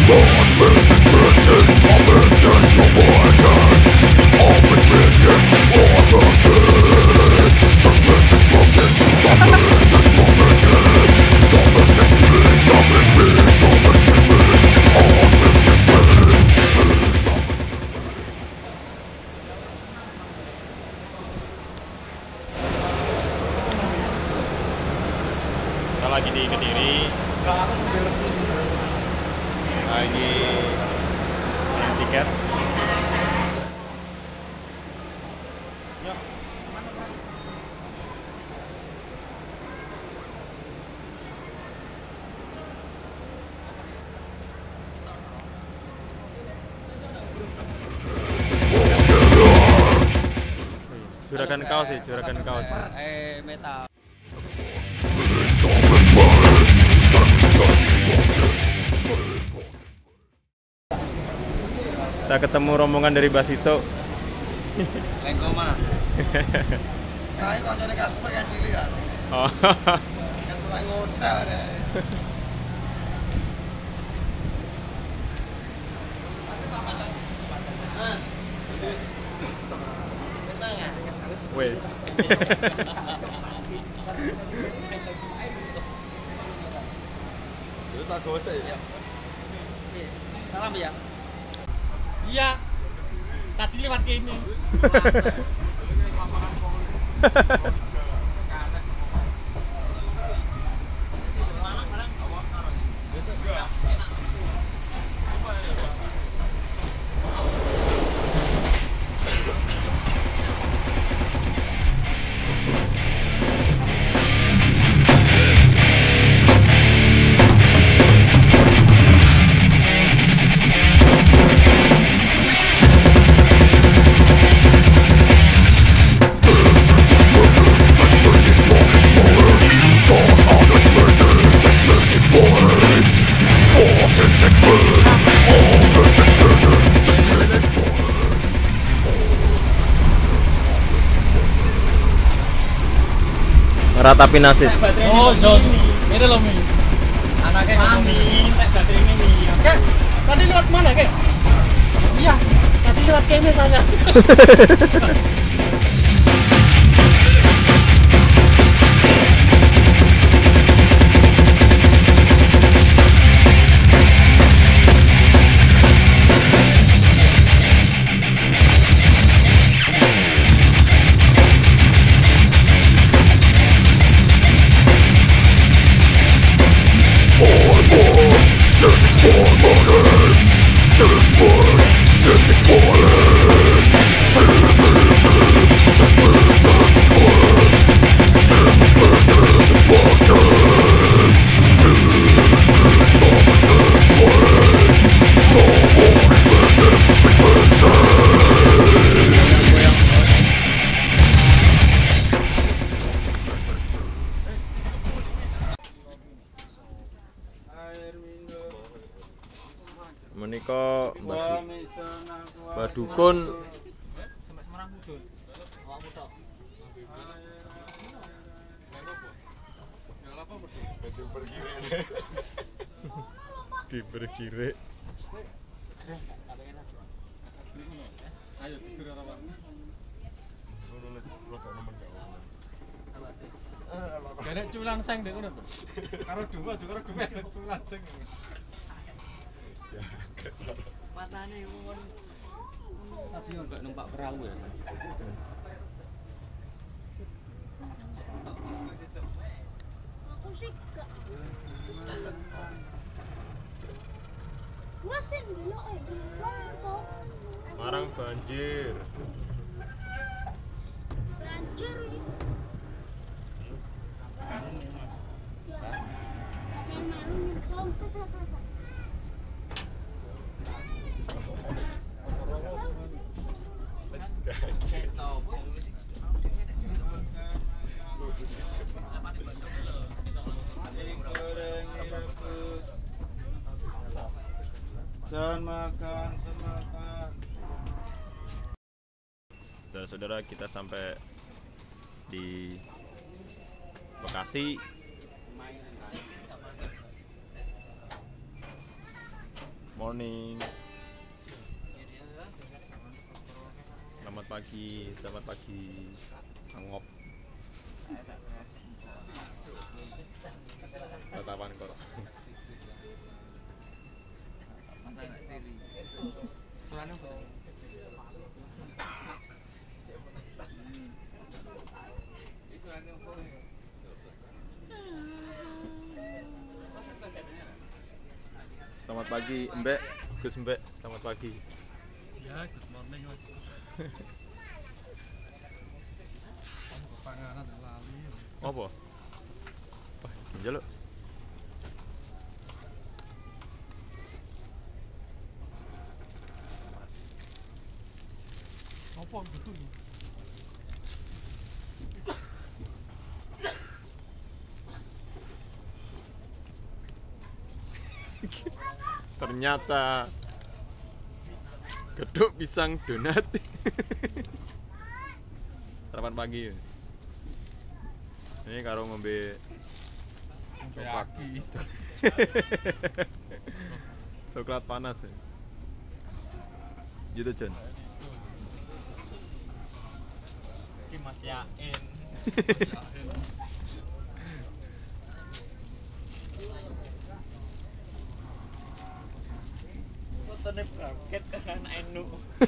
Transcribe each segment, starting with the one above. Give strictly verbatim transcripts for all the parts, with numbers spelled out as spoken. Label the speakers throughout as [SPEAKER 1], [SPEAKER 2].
[SPEAKER 1] Lagi di Kediri, lagi beli tiket. Juragan kaos sih, juragan kaos.
[SPEAKER 2] Eh, metal.
[SPEAKER 1] Kita ketemu rombongan dari Basito.
[SPEAKER 2] Lengko mah. Kae koncone Kasper kan cilik kan.
[SPEAKER 1] Oh.
[SPEAKER 2] Kan mulai ngontel ya.
[SPEAKER 1] Wes.
[SPEAKER 2] Terus tak gosek ya. Salam ya. Iya. Tadi lewat ke ini.
[SPEAKER 1] Ratapi nasib.
[SPEAKER 2] Oh, Zoni. Ini loh, Mi. Anaknya Mami, tak baterainya Mi. Kak, tadi lewat mana, Kak? Iya, tadi lewat kene sana.
[SPEAKER 1] Menika Mbah Mbah Dukun dibergire. Ayo tidur ora Pak. Gak ada culang seng deh kono tuh. Karo dua juga karo dua ada culang seng.
[SPEAKER 2] Matane wong. Tapi enggak numpak perahu ya.
[SPEAKER 3] Aku sih gak. Gua sih dulu eh dulu
[SPEAKER 1] Marang banjir.
[SPEAKER 3] Banjir ini. Yang malu nyemplung.
[SPEAKER 4] Sen makan, sen makan.
[SPEAKER 1] Saudara-saudara, kita sampai di Bekasi.
[SPEAKER 5] morning. Selamat pagi, selamat pagi. Angop. Tatapan kos. Selamat pagi, Mbak. Gus Mbak, selamat pagi.
[SPEAKER 1] Ya, good morning lah. Panganan lali.
[SPEAKER 5] Apa? Wah, njaluk.
[SPEAKER 1] Apa gitu?
[SPEAKER 5] Ternyata geduk pisang donat. Sarapan pagi. Ini karo ngombe
[SPEAKER 1] Sampai aki.
[SPEAKER 5] coklat panas. Gitu Jon.
[SPEAKER 2] Iki Mas Yain. Fotone kaget kan enu.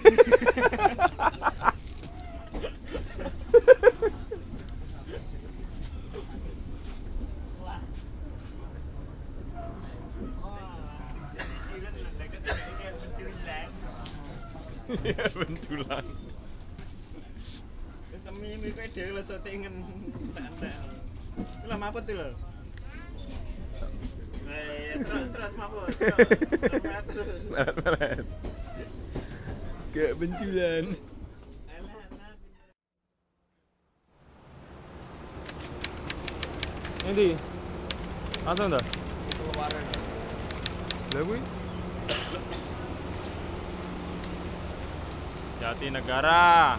[SPEAKER 5] Iya, bentulan.
[SPEAKER 2] Kami mi kowe dhewe lho setingen tak-tak. Lah apa tuh lho? Eh, terus terus mabuk. Terus.
[SPEAKER 5] Meret-meret. Kayak bentulan. Ini langsung dah?
[SPEAKER 2] Keluaran.
[SPEAKER 5] Lah kuwi. Jatinegara.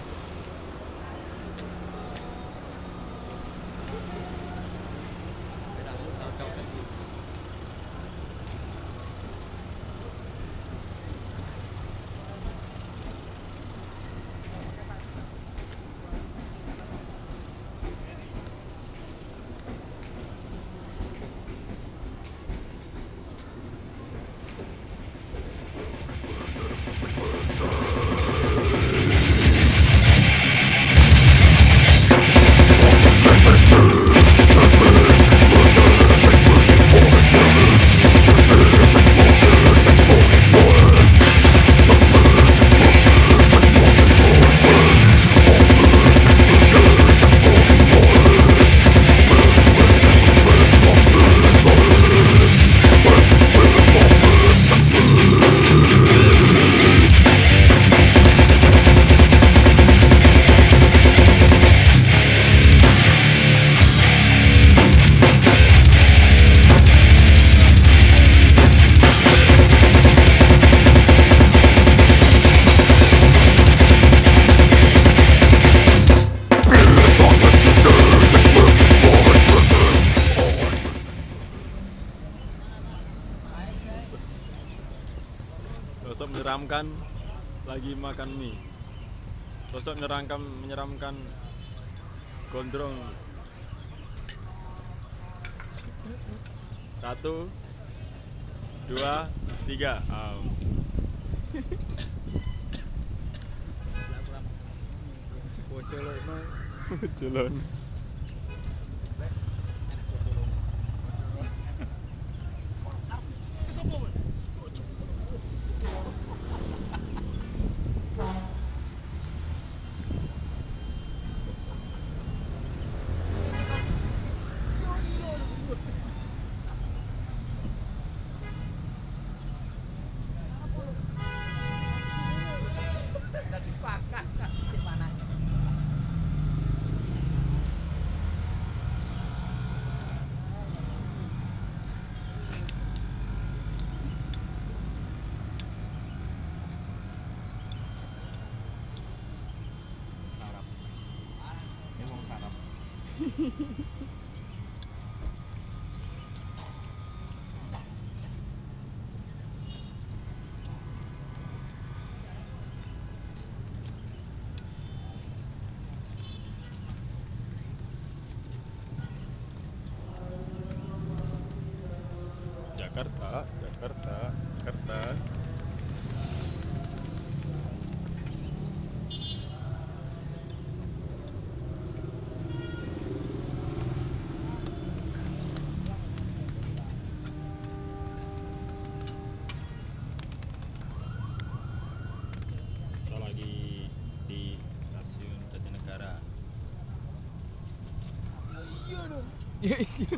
[SPEAKER 5] Sosok menyeramkan lagi makan mie. Sosok menyeramkan menyeramkan gondrong. Satu, dua, tiga. Um.
[SPEAKER 2] Bocolone.
[SPEAKER 5] Bocolon. Iya izin.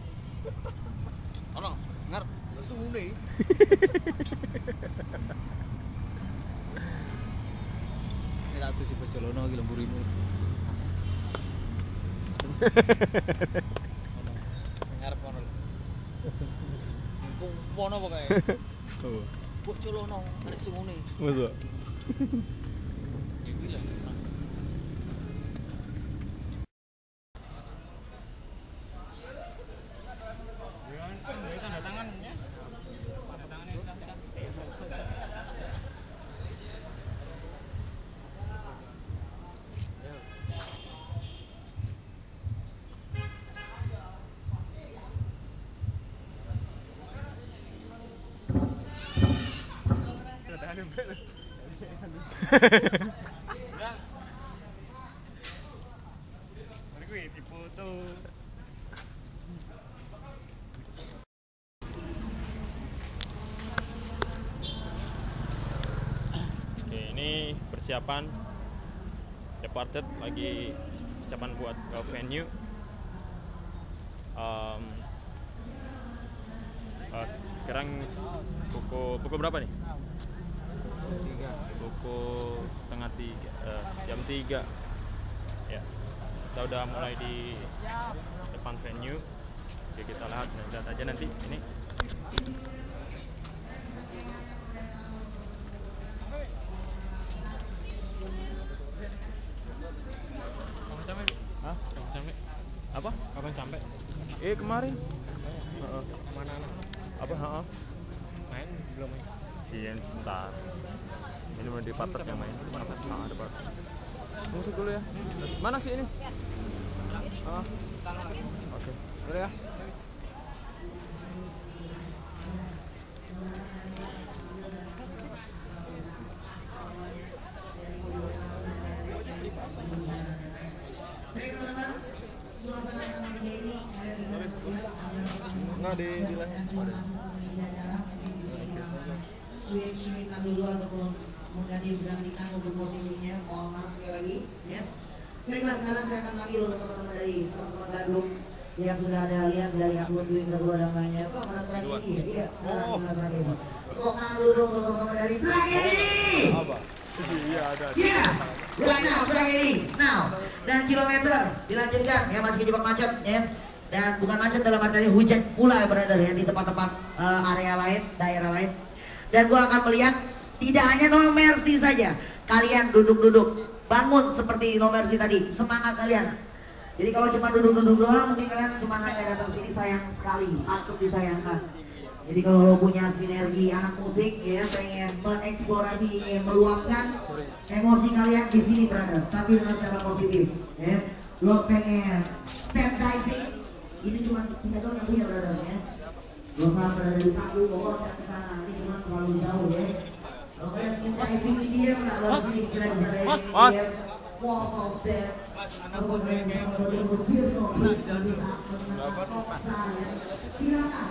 [SPEAKER 2] Ono ngarep langsung ngene. Ini tak tuju Bojolono iki lho mburimu. Ngarep ono lho. Engko ono pokoke.
[SPEAKER 5] Oh.
[SPEAKER 2] Bojolono nek sing ngene.
[SPEAKER 5] Masa?
[SPEAKER 2] Iki lho.
[SPEAKER 1] Tanda tangannya. Tanda tangannya cantik.
[SPEAKER 6] Oke, ini persiapan departed, lagi persiapan buat ke venue. Um, uh, sekarang pukul pukul berapa nih? Pukul setengah tiga, uh, jam tiga. Ya, kita udah mulai di depan venue. Oke, kita lihat, lihat aja nanti ini.
[SPEAKER 1] Kapan sampai?
[SPEAKER 6] Hah?
[SPEAKER 1] Kapan sampai?
[SPEAKER 6] Apa?
[SPEAKER 1] Kapan sampai?
[SPEAKER 6] Eh kemarin. Heeh.
[SPEAKER 1] Mana anak?
[SPEAKER 6] Apa? Heeh.
[SPEAKER 1] Main belum main?
[SPEAKER 6] Iya, bentar. Ini mau departed yang main. Nah, departed. Tunggu dulu ya. Mana sih ini? Ah. Oke. Boleh ya?
[SPEAKER 4] Nggak di di
[SPEAKER 7] Switch-switchan dulu ataupun mengganti gantikan untuk posisinya. Mohon maaf sekali lagi ya. Baiklah, sekarang saya akan panggil untuk teman-teman dari teman-teman Bandung yang sudah ada lihat dari upload yang kedua namanya apa? Mana tragedi ya? Iya, sekarang ada tragedi. Mohon dulu dong untuk teman-teman dari tragedi.
[SPEAKER 5] Apa? Iya ada.
[SPEAKER 7] Iya, right now tragedi. Now dan kilometer dilanjutkan ya, masih kejebak macet ya. Dan bukan macet dalam arti hujan pula ya brother ya, di tempat-tempat uh, area lain, daerah lain. Dan gua akan melihat tidak hanya no mercy saja. Kalian duduk-duduk, bangun seperti no mercy tadi. Semangat kalian. Jadi kalau cuma duduk-duduk doang, mungkin kalian cuma hanya datang sini sayang sekali, patut disayangkan. Jadi kalau lo punya sinergi anak musik ya, pengen mengeksplorasi, ingin meluapkan emosi kalian di sini brother, tapi dengan cara positif. Ya. Lo pengen step diving, ini cuma tiga doang yang punya brother ya. Lo salah berada di Paku, Bogor, ke sana, ini cuma terlalu jauh ya. Lo pengen diving di dia, lo di sini kita bisa diving di dia. Walls of death. Atau pengen berbentuk virtual dan bisa menangkap saya. Silakan.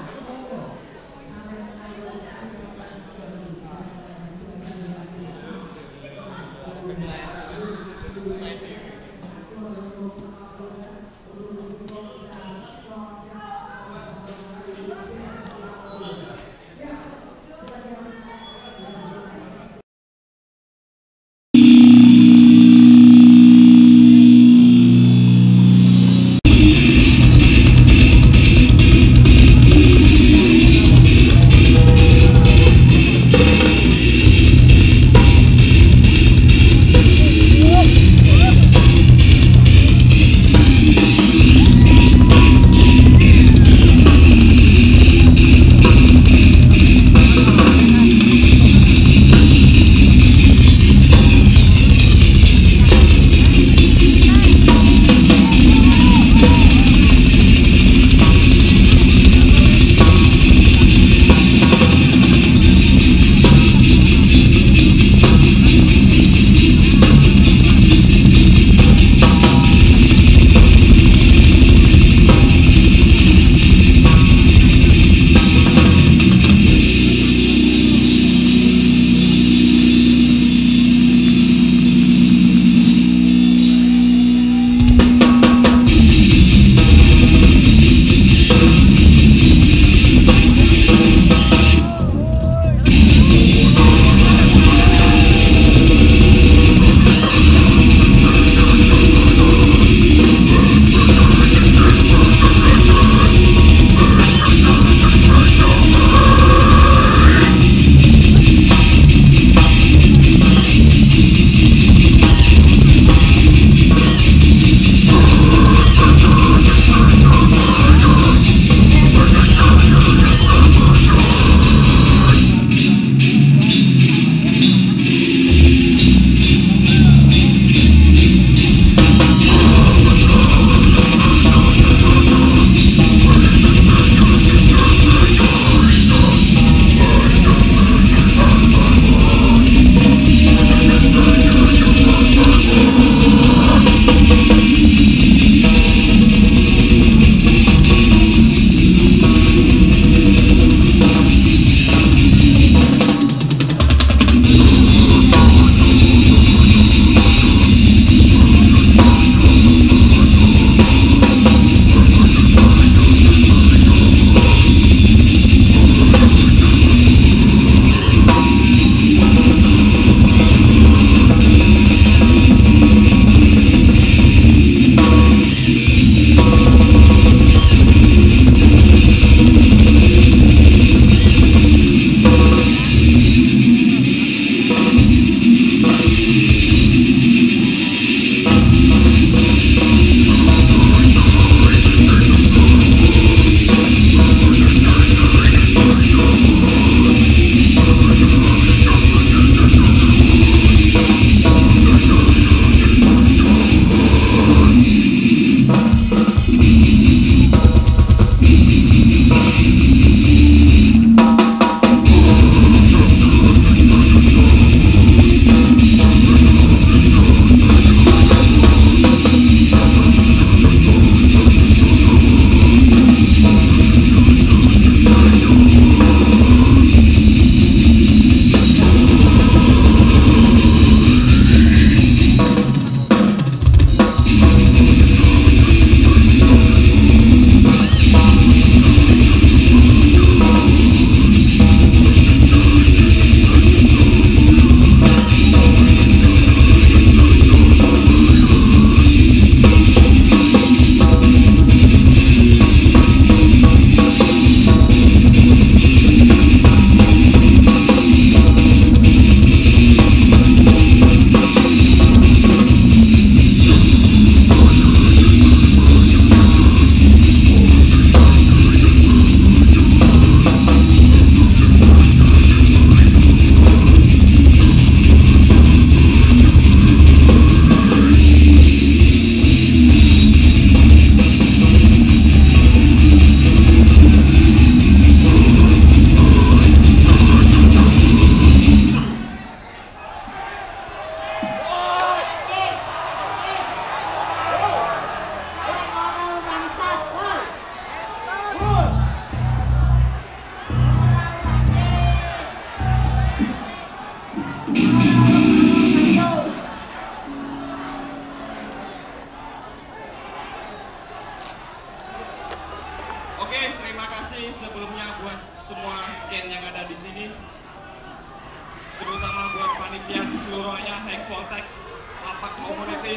[SPEAKER 8] panitia seluruhnya High Voltage Lapak Community.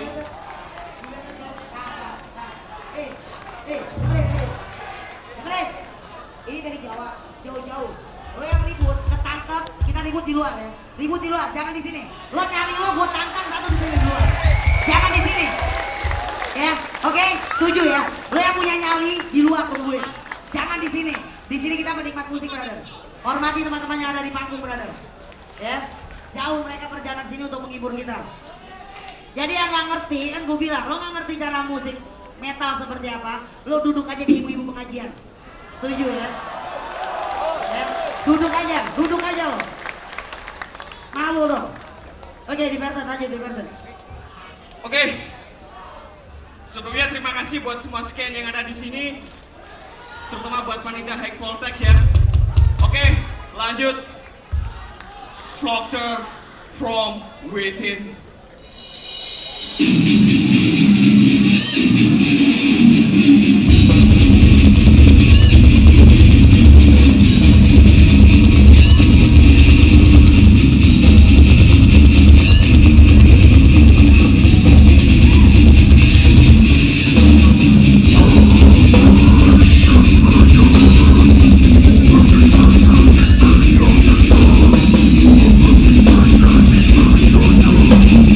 [SPEAKER 7] Eh, eh, eh, eh, ini dari Jawa, jauh-jauh. Lo yang ribut, ketangkep, kita ribut di luar ya. Ribut di luar, jangan di sini. Lo cari lo, gue tangkap satu di sini di luar. Jangan di sini. Ya, oke, okay? Setuju ya. Lo yang punya nyali di luar tungguin. Jangan di sini. Di sini kita menikmati musik, brother. Hormati teman-teman yang ada di panggung, brother. Ya, jauh mereka perjalanan sini untuk menghibur kita. Jadi yang nggak ngerti, kan gue bilang, lo nggak ngerti cara musik metal seperti apa, lo duduk aja di ibu-ibu pengajian. Setuju ya? Ya, duduk aja, duduk aja lo. Malu lo. Oke, diverted aja, diverted.
[SPEAKER 8] Oke. Sebelumnya terima kasih buat semua scan yang ada di sini, terutama buat panitia High Voltage ya. Oke, lanjut. Slaughter from within.
[SPEAKER 9] We'll be right back.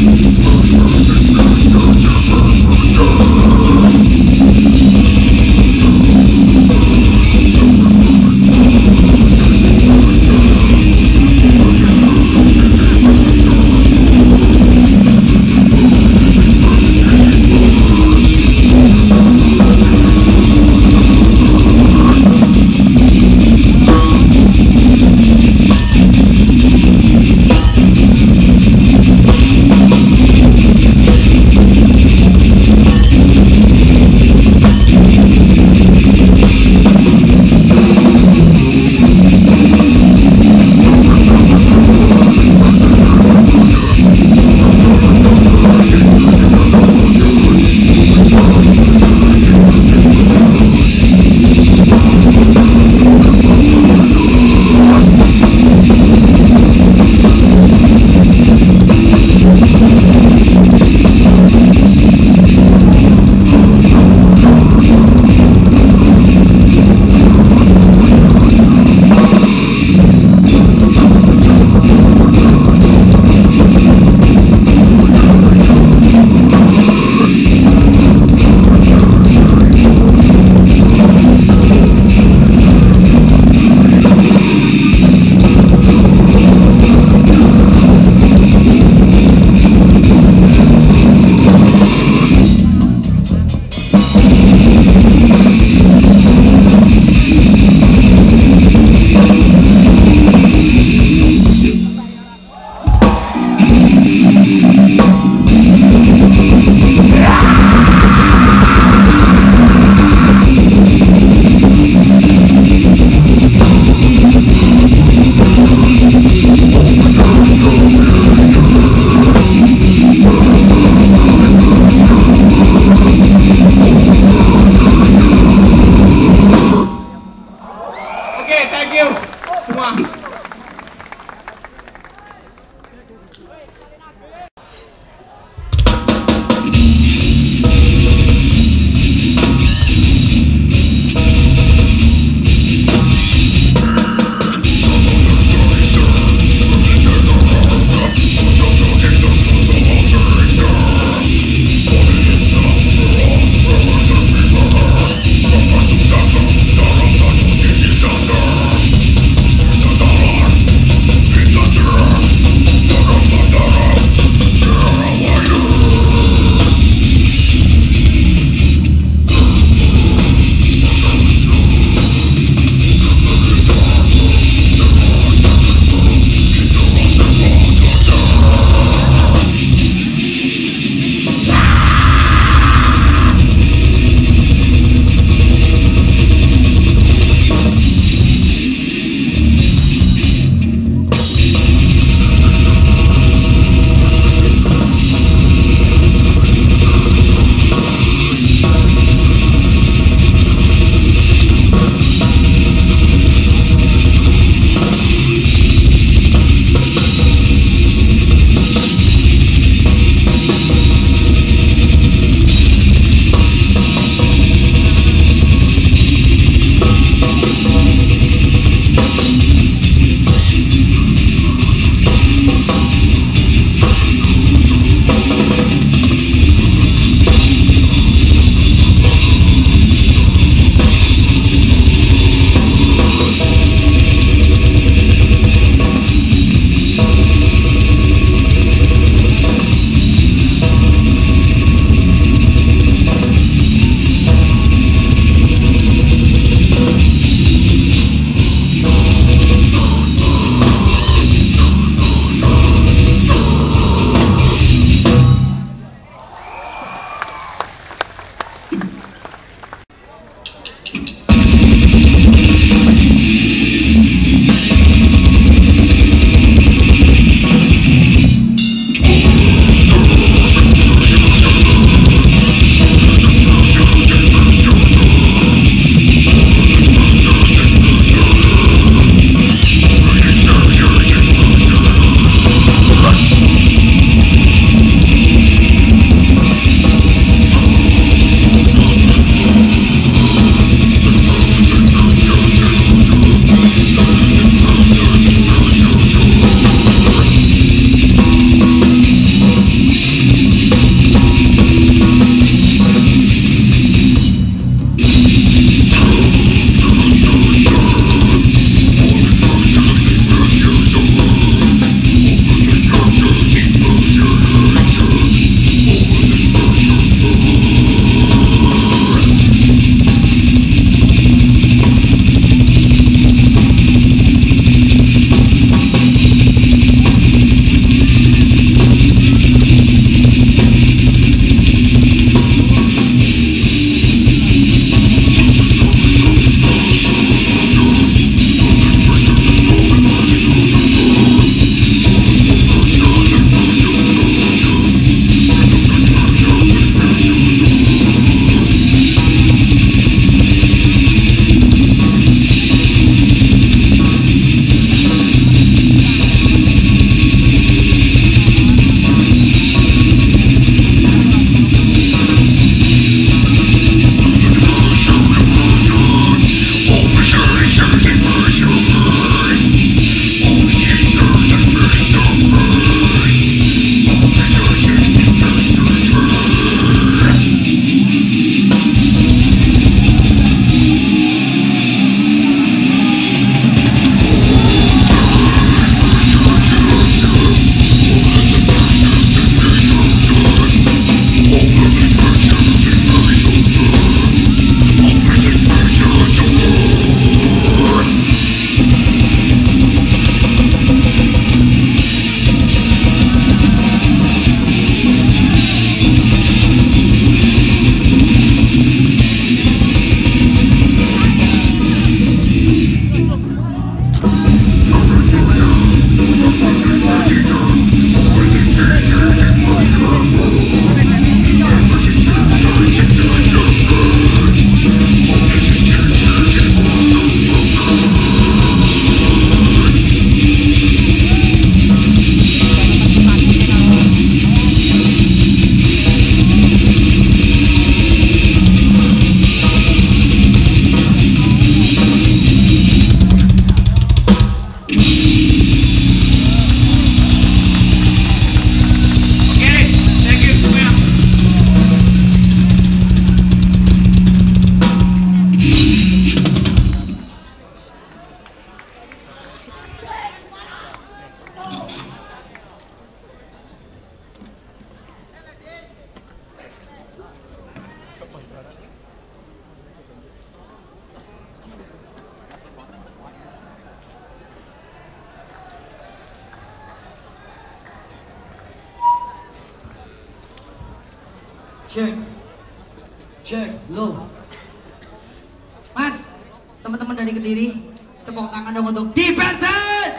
[SPEAKER 7] Cek. Cek, low. Mas, teman-teman dari Kediri, tepuk tangan dong untuk di Banten.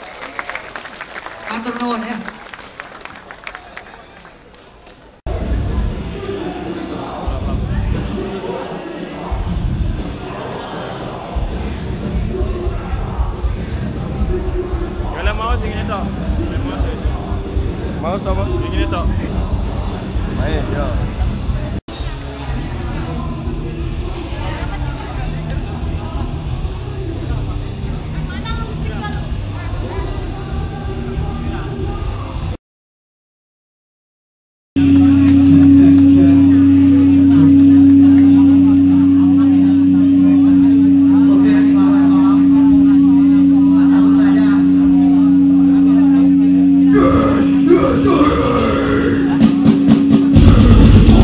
[SPEAKER 7] Atur nuwun ya.
[SPEAKER 6] Kalian mau sing ini toh?
[SPEAKER 5] Mau sama?
[SPEAKER 6] Yang ini toh?
[SPEAKER 5] Main, ya.
[SPEAKER 7] Oke,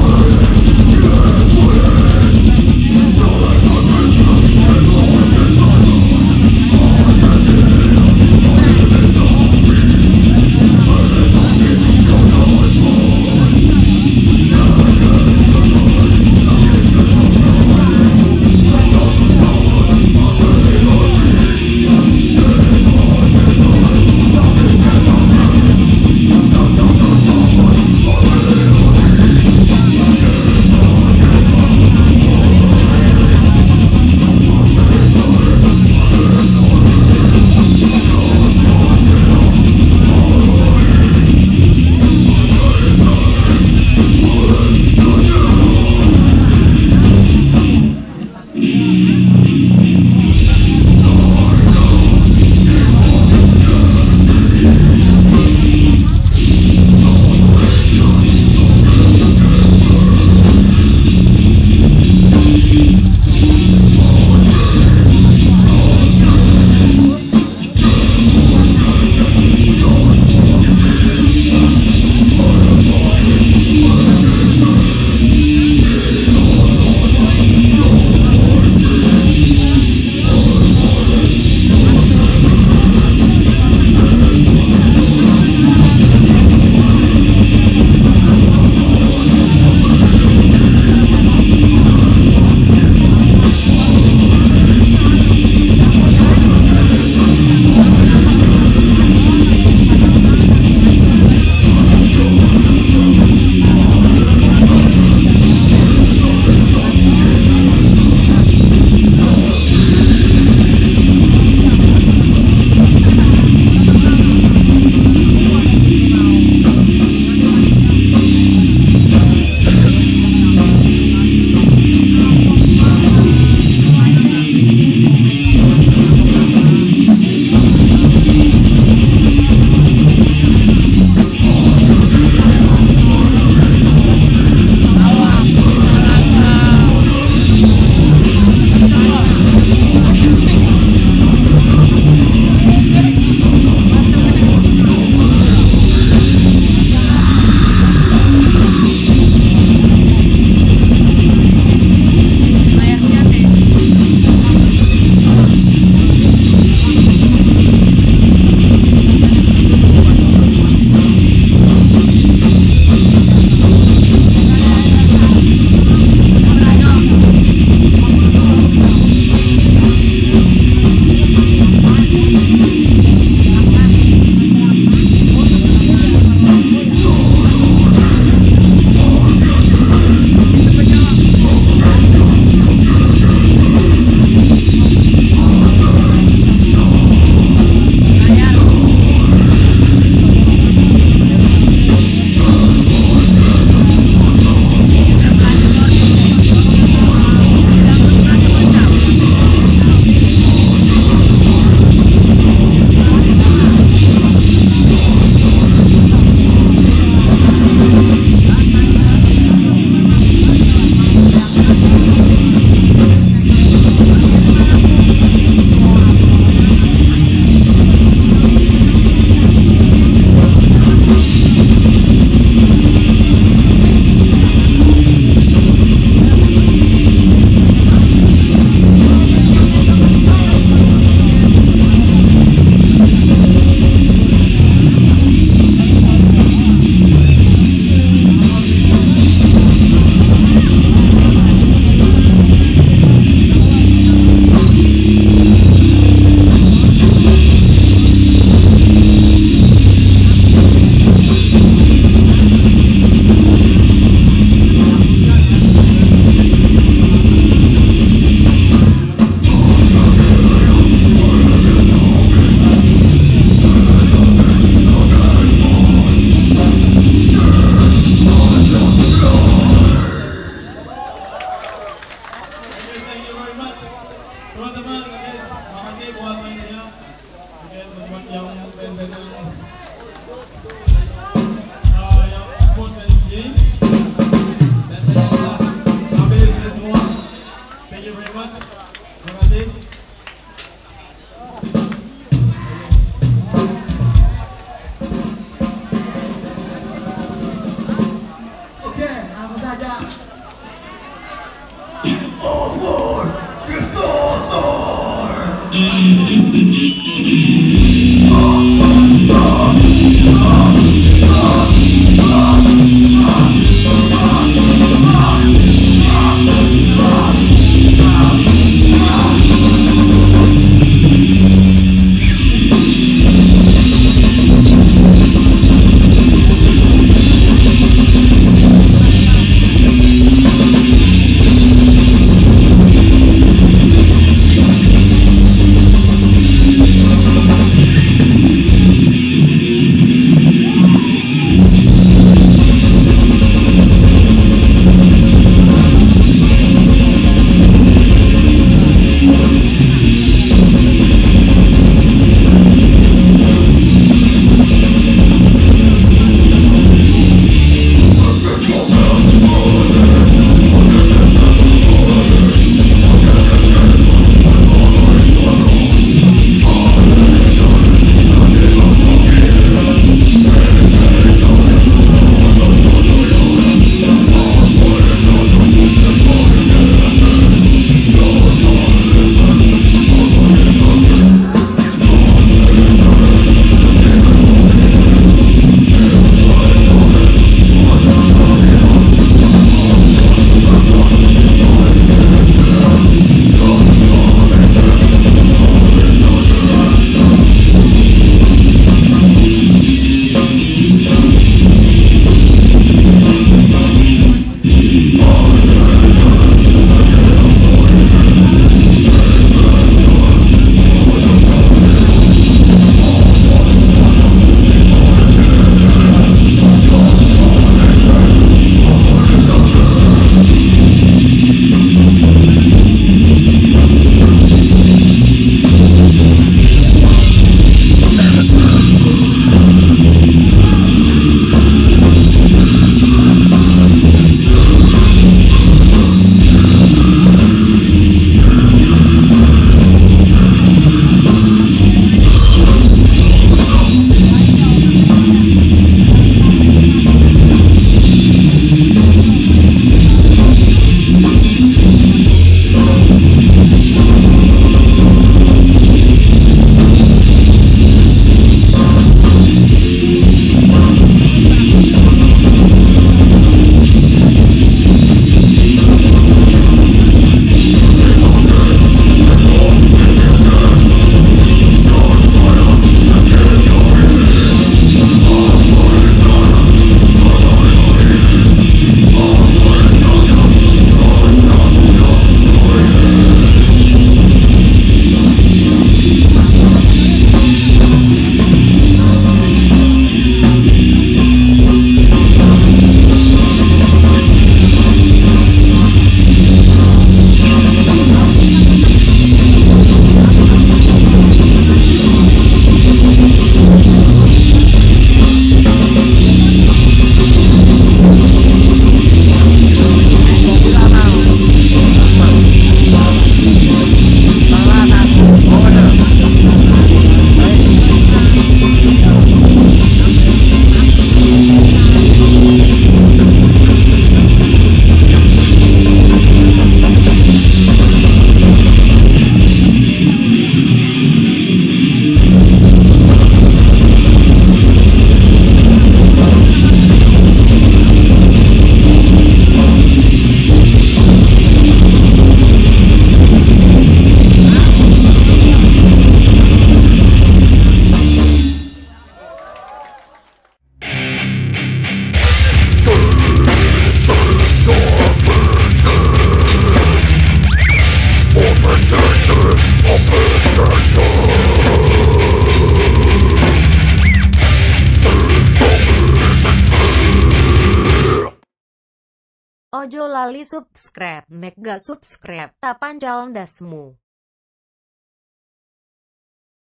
[SPEAKER 9] Ojo lali subscribe, nek gak subscribe, tapan calon dasmu.